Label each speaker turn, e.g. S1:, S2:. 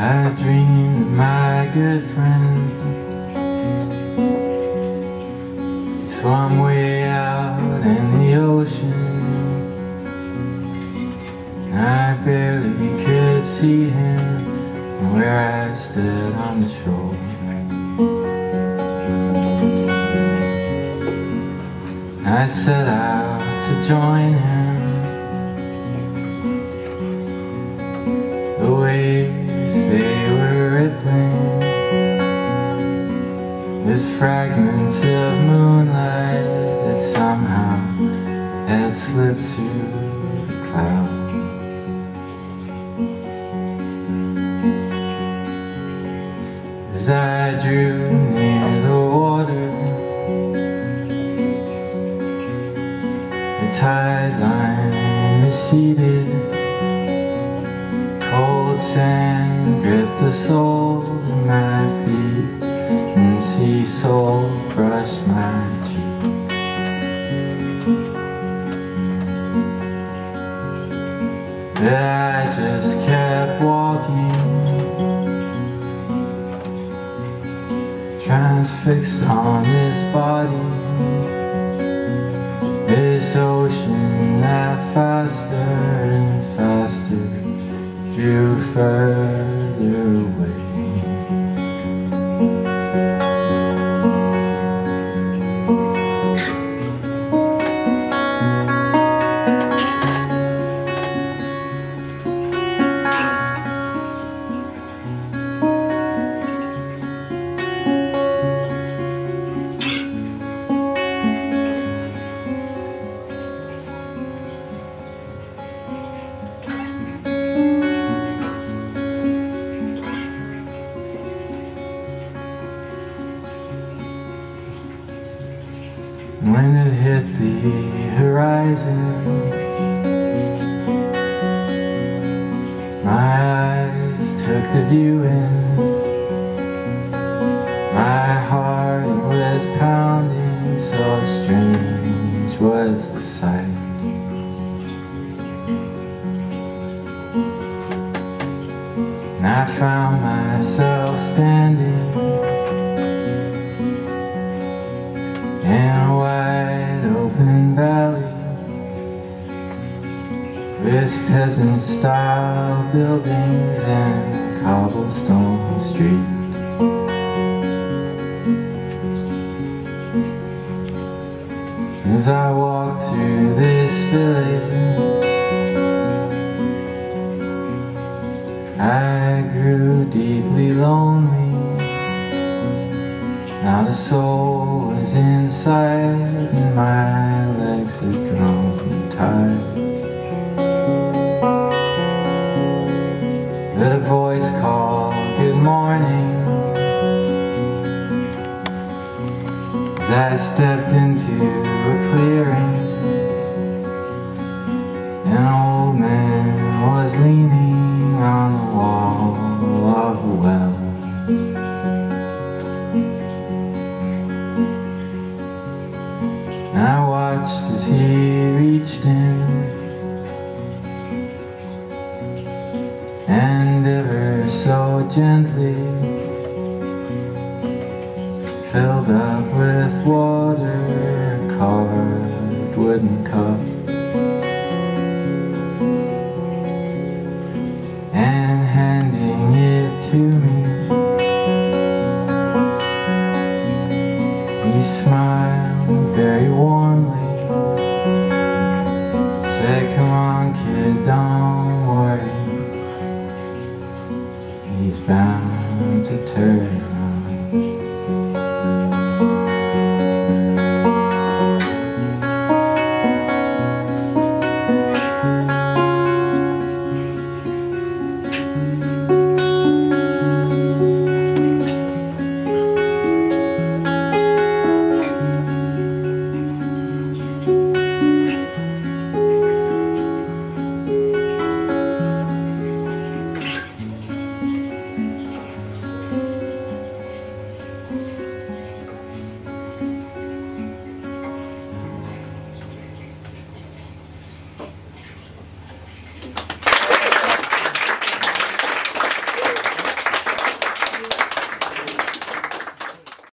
S1: I dreamed of my good friend. He swam way out in the ocean. I barely could see him from where I stood on the shore. I set out to join him. The waves, they were rippling with fragments of moonlight that somehow had slipped through the clouds. As I drew near the water, the tide line receded. Cold sand gripped the soles of my feet, and sea salt brushed my cheek. But I just kept walking, transfixed on this body, this ocean that faster and faster drew further away. When it hit the horizon, my eyes took the view in. My heart was pounding, so strange was the sight. And I found myself standing in a wide open valley with peasant-style buildings and cobblestone streets. As I walked through this village, I grew deeply lonely. Not a soul was in sight, and my legs had grown tired. But a voice called, "Good morning," as I stepped into a clearing. An old man was leaning on the wall of a well. I watched as he reached in, and ever so gently filled up with water a carved wooden cup, and handing it to me, he smiled very warmly, said, "Come on kid, don't worry, he's bound to turn on."